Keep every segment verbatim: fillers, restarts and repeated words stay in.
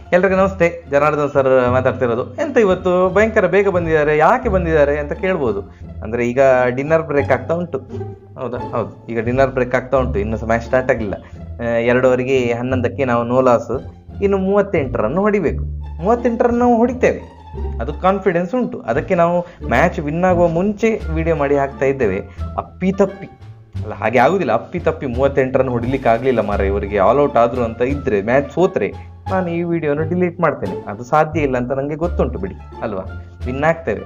ಎಲ್ರಿಗೂ ನಮಸ್ತೆ, ಜನಾರ್ದನ್ ಸರ್ ಮಾತಾಡ್ತಿರೋದು. ಎಂತ ಇವತ್ತು ಭಯಂಕರ ಬೇಗ ಬಂದಿದ್ದಾರೆ, ಯಾಕೆ ಬಂದಿದ್ದಾರೆ ಅಂತ ಕೇಳ್ಬೋದು. ಅಂದರೆ ಈಗ ಡಿನ್ನರ್ ಬ್ರೇಕ್ ಆಗ್ತಾ ಉಂಟು. ಹೌದಾ? ಹೌದು, ಈಗ ಡಿನ್ನರ್ ಬ್ರೇಕ್ ಆಗ್ತಾ ಉಂಟು. ಇನ್ನು ಮ್ಯಾಚ್ ಸ್ಟಾರ್ಟ್ ಆಗಿಲ್ಲ. ಎರಡೂವರೆಗೆ ಹನ್ನೊಂದಕ್ಕೆ ನಾವು ನೋ ಲಾಸ್, ಇನ್ನು ಮೂವತ್ತೆಂಟು ರನ್ ಹೊಡಿಬೇಕು. ಮೂವತ್ತೆಂಟು ರನ್ ನಾವು ಹೊಡಿತೇವೆ, ಅದು ಕಾನ್ಫಿಡೆನ್ಸ್ ಉಂಟು. ಅದಕ್ಕೆ ನಾವು ಮ್ಯಾಚ್ ವಿನ್ ಆಗುವ ಮುಂಚೆ ವಿಡಿಯೋ ಮಾಡಿ ಹಾಕ್ತಾ ಇದ್ದೇವೆ. ಅಪ್ಪಿ ತಪ್ಪಿ ಅಲ್ಲ, ಹಾಗೆ ಆಗುದಿಲ್ಲ. ಅಪ್ಪಿ ತಪ್ಪಿ ಮೂವತ್ತೆಂಟು ರನ್ ಹೊಡಿಲಿಕ್ಕೆ ಆಗಲಿಲ್ಲ ಮಾರ, ಇವರಿಗೆ ಆಲ್ ಔಟ್ ಆದ್ರು ಅಂತ ಇದ್ರೆ, ಮ್ಯಾಚ್ ಸೋತ್ರೆ ನಾನು ಈ ವಿಡಿಯೋನ ಡಿಲೀಟ್ ಮಾಡ್ತೇನೆ. ಅದು ಸಾಧ್ಯ ಇಲ್ಲ ಅಂತ ನನಗೆ ಗೊತ್ತುಂಟು ಬಿಡಿ, ಅಲ್ವಾ? ವಿನ್ ಆಗ್ತೇವೆ.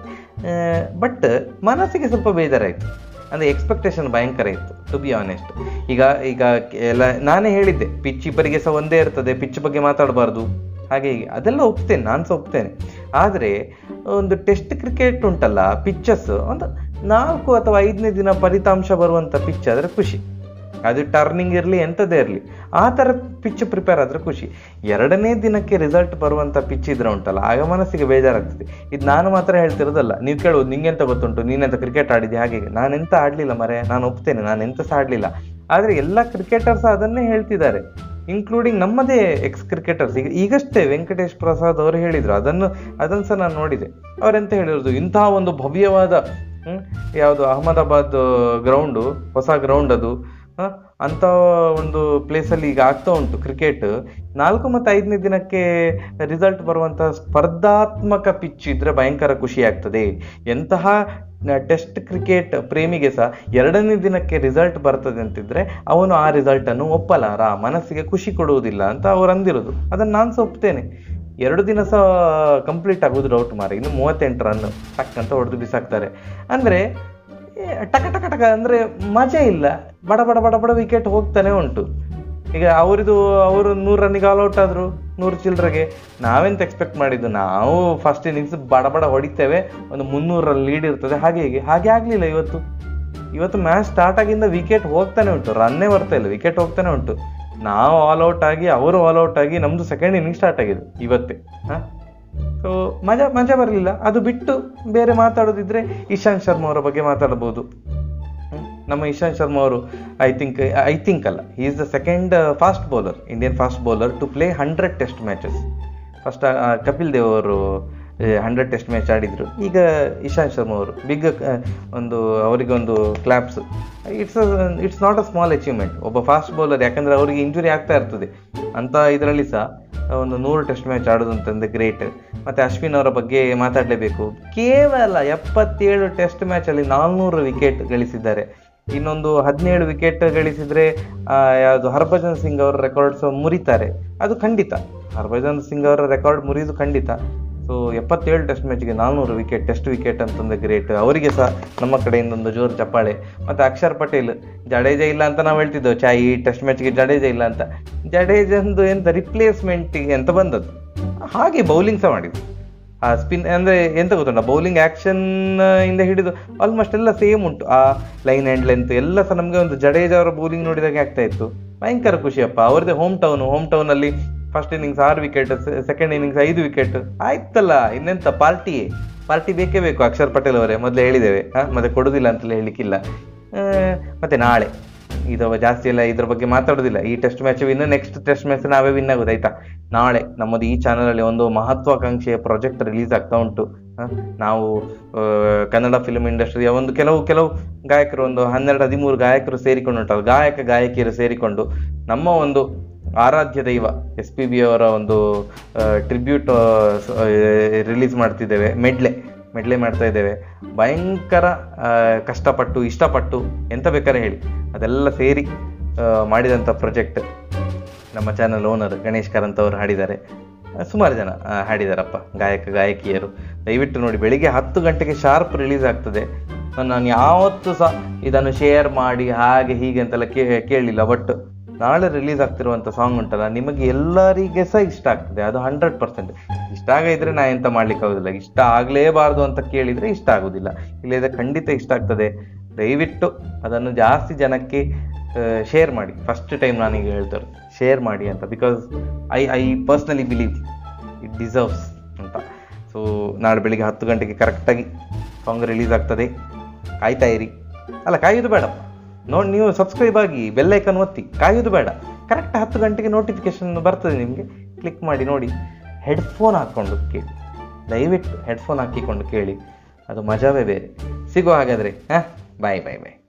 ಬಟ್ ಮನಸ್ಸಿಗೆ ಸ್ವಲ್ಪ ಬೇಜಾರಾಯಿತು. ಅಂದರೆ ಎಕ್ಸ್ಪೆಕ್ಟೇಷನ್ ಭಯಂಕರ ಇತ್ತು, ಟು ಬಿ ಆನೆಸ್ಟ್. ಈಗ ಈಗ ಎಲ್ಲ ನಾನೇ ಹೇಳಿದ್ದೆ, ಪಿಚ್ ಇಬ್ಬರಿಗೆ ಸಹ ಒಂದೇ ಇರ್ತದೆ, ಪಿಚ್ ಬಗ್ಗೆ ಮಾತಾಡಬಾರ್ದು, ಹಾಗೆ ಹೀಗೆ ಅದೆಲ್ಲ ಒಪ್ತೇನೆ, ನಾನು ಸಹ ಒಪ್ತೇನೆ. ಆದರೆ ಒಂದು ಟೆಸ್ಟ್ ಕ್ರಿಕೆಟ್ ಉಂಟಲ್ಲ, ಪಿಚ್ಚಸ್ ಒಂದು ನಾಲ್ಕು ಅಥವಾ ಐದನೇ ದಿನ ಫಲಿತಾಂಶ ಬರುವಂಥ ಪಿಚ್ ಆದರೆ ಖುಷಿ. ಅದು ಟರ್ನಿಂಗ್ ಇರಲಿ ಎಂಥದ್ದೇ ಇರಲಿ, ಆ ಥರ ಪಿಚ್ ಪ್ರಿಪೇರ್ ಆದರೆ ಖುಷಿ. ಎರಡನೇ ದಿನಕ್ಕೆ ರಿಸಲ್ಟ್ ಬರುವಂಥ ಪಿಚ್ ಇದ್ರೆ ಉಂಟಲ್ಲ, ಆಗ ಮನಸ್ಸಿಗೆ ಬೇಜಾರಾಗ್ತದೆ. ಇದು ನಾನು ಮಾತ್ರ ಹೇಳ್ತಿರೋದಲ್ಲ, ನೀವು ಕೇಳೋದು ನಿಂಗೆಂತ ಗೊತ್ತುಂಟು, ನೀನೆಂತ ಕ್ರಿಕೆಟ್ ಆಡಿದ್ದೆ, ಹಾಗೆ ನಾನೆಂತ ಆಡಲಿಲ್ಲ ಮರೆ, ನಾನು ಒಪ್ತೇನೆ, ನಾನು ಎಂತ ಸಹ ಆಡಲಿಲ್ಲ. ಆದರೆ ಎಲ್ಲ ಕ್ರಿಕೆಟರ್ಸ್ ಅದನ್ನೇ ಹೇಳ್ತಿದ್ದಾರೆ, ಇನ್ಕ್ಲೂಡಿಂಗ್ ನಮ್ಮದೇ ಎಕ್ಸ್ ಕ್ರಿಕೆಟರ್ಸ್. ಈಗ ಈಗಷ್ಟೇ ವೆಂಕಟೇಶ್ ಪ್ರಸಾದ್ ಅವರು ಹೇಳಿದರು, ಅದನ್ನು ಅದನ್ನು ಸಹ ನಾನು ನೋಡಿದೆ. ಅವರೆಂತ ಹೇಳಿರೋದು, ಇಂತಹ ಒಂದು ಭವ್ಯವಾದ ಹ್ಞೂ ಯಾವುದು ಅಹಮದಾಬಾದ್ ಗ್ರೌಂಡು, ಹೊಸ ಗ್ರೌಂಡ್ ಅದು, ಅಂಥ ಒಂದು ಪ್ಲೇಸಲ್ಲಿ ಈಗ ಆಗ್ತಾ ಉಂಟು ಕ್ರಿಕೆಟ್. ನಾಲ್ಕು ಮತ್ತು ಐದನೇ ದಿನಕ್ಕೆ ರಿಸಲ್ಟ್ ಬರುವಂಥ ಸ್ಪರ್ಧಾತ್ಮಕ ಪಿಚ್ ಇದ್ದರೆ ಭಯಂಕರ ಖುಷಿ ಆಗ್ತದೆ. ಎಂತಹ ಟೆಸ್ಟ್ ಕ್ರಿಕೆಟ್ ಪ್ರೇಮಿಗೆ ಸಹ ಎರಡನೇ ದಿನಕ್ಕೆ ರಿಸಲ್ಟ್ ಬರ್ತದೆ ಅಂತಿದ್ರೆ ಅವನು ಆ ರಿಸಲ್ಟನ್ನು ಒಪ್ಪಲಾರ, ಮನಸ್ಸಿಗೆ ಖುಷಿ ಕೊಡುವುದಿಲ್ಲ ಅಂತ ಅವ್ರು ಅಂದಿರೋದು. ಅದನ್ನು ನಾನು ಸಹ ಒಪ್ತೇನೆ. ಎರಡು ದಿನ ಸಹ ಕಂಪ್ಲೀಟ್ ಆಗೋದು ಡೌಟ್ ಮಾರ, ಇನ್ನು ಮೂವತ್ತೆಂಟು ರನ್ ಟಕ್ ಅಂತ ಹೊಡೆದು ಬಿಸಾಕ್ತಾರೆ. ಅಂದರೆ ಟಕ ಟಕ ಟಕ ಅಂದರೆ ಮಜಾ ಇಲ್ಲ, ಬಡ ಬಡ ಬಡ ಬಡ ವಿಕೆಟ್ ಹೋಗ್ತಾನೆ ಉಂಟು. ಈಗ ಅವರಿದು ಅವರು ನೂರು ರನ್ನಿಗೆ ಆಲ್ ಔಟ್ ಆದರು, ನೂರು ಚಿಲ್ಲರೆಗೆ. ನಾವೆಂತ ಎಕ್ಸ್ಪೆಕ್ಟ್ ಮಾಡಿದ್ದು, ನಾವು ಫಸ್ಟ್ ಇನ್ನಿಂಗ್ಸ್ ಬಡ ಬಡ ಹೊಡಿತೇವೆ, ಒಂದು ಮುನ್ನೂರು ಲೀಡ್ ಇರ್ತದೆ, ಹಾಗೆ ಹೀಗೆ. ಹಾಗೆ ಆಗಲಿಲ್ಲ ಇವತ್ತು. ಇವತ್ತು ಮ್ಯಾಚ್ ಸ್ಟಾರ್ಟ್ ಆಗಿಂದ ವಿಕೆಟ್ ಹೋಗ್ತಾನೆ ಉಂಟು, ರನ್ನೇ ಬರ್ತಾ ಇಲ್ಲ, ವಿಕೆಟ್ ಹೋಗ್ತಾನೆ ಉಂಟು. ನಾವು ಆಲ್ ಔಟ್ ಆಗಿ ಅವರು ಆಲ್ ಔಟ್ ಆಗಿ ನಮ್ಮದು ಸೆಕೆಂಡ್ ಇನ್ನಿಂಗ್ ಸ್ಟಾರ್ಟ್ ಆಗಿದೆ ಇವತ್ತೇ. ಹಾಂ, ಸೊ ಮಜಾ ಮಜಾ ಬರಲಿಲ್ಲ. ಅದು ಬಿಟ್ಟು ಬೇರೆ ಮಾತಾಡೋದಿದ್ರೆ ಇಶಾಂತ್ ಶರ್ಮಾ ಅವರ ಬಗ್ಗೆ ಮಾತಾಡ್ಬೋದು. ನಮ್ಮ ಇಶಾಂತ್ ಶರ್ಮಾ ಅವರು ಐ ಥಿಂಕ್ ಐ ಥಿಂಕ್ ಅಲ್ಲ he is the second fast bowler, Indian fast bowler to play hundred test matches. First Kapil Dev ಅವರು ಹಂಡ್ರೆಡ್ ಟೆಸ್ಟ್ ಮ್ಯಾಚ್ ಆಡಿದರು. ಈಗ ಇಶಾಂತ್ ಶರ್ಮಾ ಅವರು ಬಿಗ್ ಒಂದು ಅವರಿಗೆ ಒಂದು claps. It's it's not a small achievement ಒಬ್ಬ ಫಾಸ್ಟ್ ಬೌಲರ್, ಯಾಕಂದರೆ ಅವರಿಗೆ ಇಂಜುರಿ ಆಗ್ತಾ ಇರ್ತದೆ ಅಂತ ಇದರಲ್ಲಿ ಸಹ ಒಂದು ನೂರು ಟೆಸ್ಟ್ ಮ್ಯಾಚ್ ಆಡೋದು ಅಂತಂದರೆ ಗ್ರೇಟ್. ಮತ್ತು ಅಶ್ವಿನ್ ಅವರ ಬಗ್ಗೆ ಮಾತಾಡಲೇಬೇಕು. ಕೇವಲ ಎಪ್ಪತ್ತೇಳು ಟೆಸ್ಟ್ ಮ್ಯಾಚಲ್ಲಿ ನಾಲ್ನೂರು ವಿಕೆಟ್ ಗಳಿಸಿದ್ದಾರೆ. ಇನ್ನೊಂದು ಹದಿನೇಳು ವಿಕೆಟ್ ಗಳಿಸಿದರೆ ಯಾವುದು ಹರ್ಭಜನ್ ಸಿಂಗ್ ಅವರ ರೆಕಾರ್ಡ್ಸ್ ಮುರಿತಾರೆ, ಅದು ಖಂಡಿತ. ಹರ್ಭಜನ್ ಸಿಂಗ್ ಅವರ ರೆಕಾರ್ಡ್ ಮುರಿದು ಖಂಡಿತ. ಸೊ ಎಪ್ಪತ್ತೇಳು ಟೆಸ್ಟ್ ಮ್ಯಾಚ್ಗೆ ನಾಲ್ನೂರು ವಿಕೆಟ್, ಟೆಸ್ಟ್ ವಿಕೆಟ್ ಅಂತಂದರೆ ಗ್ರೇಟ್. ಅವರಿಗೆ ಸಹ ನಮ್ಮ ಕಡೆಯಿಂದ ಒಂದು ಜೋರು ಚಪ್ಪಾಳೆ. ಮತ್ತು ಅಕ್ಷರ್ ಪಟೇಲ್, ಜಡೇಜಾ ಇಲ್ಲ ಅಂತ ನಾವು ಹೇಳ್ತಿದ್ದೆವು, ಚಾ ಈ ಟೆಸ್ಟ್ ಮ್ಯಾಚ್ಗೆ ಜಡೇಜಾ ಇಲ್ಲ ಅಂತ. ಜಡೇಜಂದು ಎಂತ ರಿಪ್ಲೇಸ್ಮೆಂಟಿಗೆ ಅಂತ ಬಂದದ್ದು, ಹಾಗೆ ಬೌಲಿಂಗ್ ಸಹ ಮಾಡಿದ್ದು. ಆ ಸ್ಪಿನ್ ಅಂದರೆ ಎಂತ ಗೊತ್ತುಂಟ, ಬೌಲಿಂಗ್ ಆ್ಯಕ್ಷನ್ ಇಂದ ಹಿಡಿದು ಆಲ್ಮೋಸ್ಟ್ ಎಲ್ಲ ಸೇಮ್ ಉಂಟು. ಆ ಲೈನ್ ಆ್ಯಂಡ್ ಲೆಂತ್ ಎಲ್ಲ ಸಹ ನಮಗೆ ಒಂದು ಜಡೇಜಾ ಅವರ ಬೌಲಿಂಗ್ ನೋಡಿದಾಗೆ ಆಗ್ತಾ ಇತ್ತು. ಭಯಂಕರ ಖುಷಿಯಪ್ಪ. ಅವ್ರದ್ದೇ ಹೋಮ್ ಟೌನು, ಹೋಮ್ ಟೌನಲ್ಲಿ ಫಸ್ಟ್ ಇನ್ನಿಂಗ್ಸ್ ಆರು ವಿಕೆಟ್, ಸೆಕೆಂಡ್ ಇನ್ನಿಂಗ್ಸ್ ಐದು ವಿಕೆಟ್. ಆಯ್ತಲ್ಲ, ಇನ್ನೆಂತ ಪಾರ್ಟಿಯೇ ಪಾರ್ಟಿ ಬೇಕೇ ಬೇಕು. ಅಕ್ಷರ್ ಪಟೇಲ್ ಅವರೇ ಮೊದಲೇ ಹೇಳಿದ್ದೇವೆ, ಹಾಂ, ಮತ್ತೆ ಕೊಡೋದಿಲ್ಲ ಅಂತಲೇ ಹೇಳಲಿಕ್ಕಿಲ್ಲ. ಮತ್ತು ನಾಳೆ ಇದು ಜಾಸ್ತಿ ಎಲ್ಲ ಇದ್ರ ಬಗ್ಗೆ ಮಾತಾಡೋದಿಲ್ಲ. ಈ test match win, next test match ನಾವೇ ವಿನ್ ಆಗೋದು, ಆಯಿತಾ? ನಾಳೆ ನಮ್ಮದು ಈ ಚಾನಲಲ್ಲಿ ಒಂದು ಮಹತ್ವಾಕಾಂಕ್ಷೆಯ ಪ್ರಾಜೆಕ್ಟ್ ರಿಲೀಸ್ ಆಗ್ತಾ ಉಂಟು. ನಾವು ಕನ್ನಡ ಫಿಲ್ಮ್ ಇಂಡಸ್ಟ್ರಿಯ ಒಂದು ಕೆಲವು ಕೆಲವು ಗಾಯಕರು, ಒಂದು ಹನ್ನೆರಡು ಹದಿಮೂರು ಗಾಯಕರು ಸೇರಿಕೊಂಡು ಉಂಟಲ್ಲ, ಗಾಯಕ ಗಾಯಕಿಯರು ಸೇರಿಕೊಂಡು ನಮ್ಮ ಒಂದು ಆರಾಧ್ಯ ದೈವ ಎಸ್ ಪಿ ಬಿ ಅವರ ಒಂದು ಟ್ರಿಬ್ಯೂಟ್ ರಿಲೀಸ್ ಮಾಡ್ತಿದ್ದೇವೆ. ಮೆಡ್ಲೆ ಮೆಡ್ಲೆ ಮಾಡ್ತಾ ಇದ್ದೇವೆ. ಭಯಂಕರ ಕಷ್ಟಪಟ್ಟು ಇಷ್ಟಪಟ್ಟು ಎಂತ ಬೇಕಾದ್ರೆ ಹೇಳಿ ಅದೆಲ್ಲ ಸೇರಿ ಮಾಡಿದಂಥ ಪ್ರಾಜೆಕ್ಟ್. ನಮ್ಮ ಚಾನಲ್ ಓನರ್ ಗಣೇಶ್ ಕಾರಂತ್ ಅವರು ಹಾಡಿದ್ದಾರೆ, ಸುಮಾರು ಜನ ಹಾಡಿದಾರಪ್ಪ, ಗಾಯಕ ಗಾಯಕಿಯರು. ದಯವಿಟ್ಟು ನೋಡಿ, ಬೆಳಿಗ್ಗೆ ಹತ್ತು ಗಂಟೆಗೆ ಶಾರ್ಪ್ ರಿಲೀಸ್ ಆಗ್ತದೆ. ನಾನು ಯಾವತ್ತೂ ಸಹ ಇದನ್ನು ಶೇರ್ ಮಾಡಿ ಹಾಗೆ ಹೀಗೆ ಅಂತೆಲ್ಲ ಕೇ ಕೇಳಲಿಲ್ಲ ಬಟ್ ನಾಳೆ ರಿಲೀಸ್ ಆಗ್ತಿರುವಂಥ ಸಾಂಗ್ ಉಂಟಲ್ಲ, ನಿಮಗೆ ಎಲ್ಲರಿಗೆ ಸಹ ಇಷ್ಟ ಆಗ್ತದೆ, ಅದು ಹಂಡ್ರೆಡ್ ಪರ್ಸೆಂಟ್. ಇಷ್ಟ ಆಗಿದ್ರೆ ನಾ ಎಂತ ಮಾಡ್ಲಿಕ್ಕೆ ಆಗೋದಿಲ್ಲ. ಇಷ್ಟ ಆಗಲೇಬಾರ್ದು ಅಂತ ಕೇಳಿದರೆ ಇಷ್ಟ ಆಗೋದಿಲ್ಲ, ಇಲ್ಲದೆ ಖಂಡಿತ ಇಷ್ಟ ಆಗ್ತದೆ. ದಯವಿಟ್ಟು ಅದನ್ನು ಜಾಸ್ತಿ ಜನಕ್ಕೆ ಶೇರ್ ಮಾಡಿ. ಫಸ್ಟ್ ಟೈಮ್ ನಾನೀಗ ಹೇಳ್ತಾರೆ ಶೇರ್ ಮಾಡಿ ಅಂತ, because I I personally believe it deserves ಅಂತ. ಸೊ ನಾಳೆ ಬೆಳಿಗ್ಗೆ ಹತ್ತು ಗಂಟೆಗೆ ಕರೆಕ್ಟಾಗಿ ಸಾಂಗ್ ರಿಲೀಸ್ ಆಗ್ತದೆ, ಕಾಯ್ತಾ ಇರಿ. ಅಲ್ಲ, ಕಾಯೋದು ಬೇಡಪ್ಪ, ನೋಡಿ ನೀವು ಸಬ್ಸ್ಕ್ರೈಬ್ ಆಗಿ ಬೆಲ್ಲೈಕನ್ ಒತ್ತಿ, ಕಾಯೋದು ಬೇಡ. ಕರೆಕ್ಟ್ ಹತ್ತು ಗಂಟೆಗೆ ನೋಟಿಫಿಕೇಶನ್ ಬರ್ತದೆ ನಿಮಗೆ, ಕ್ಲಿಕ್ ಮಾಡಿ ನೋಡಿ. ಹೆಡ್ಫೋನ್ ಹಾಕ್ಕೊಂಡು ಕೇಳಿ, ದಯವಿಟ್ಟು ಹೆಡ್ಫೋನ್ ಹಾಕಿಕೊಂಡು ಕೇಳಿ, ಅದು ಮಜವೇ ಬೇರೆ. ಸಿಗುವ ಹಾಗಾದರೆ. ಹಾಂ, ಬಾಯ್ ಬಾಯ್ ಬಾಯ್.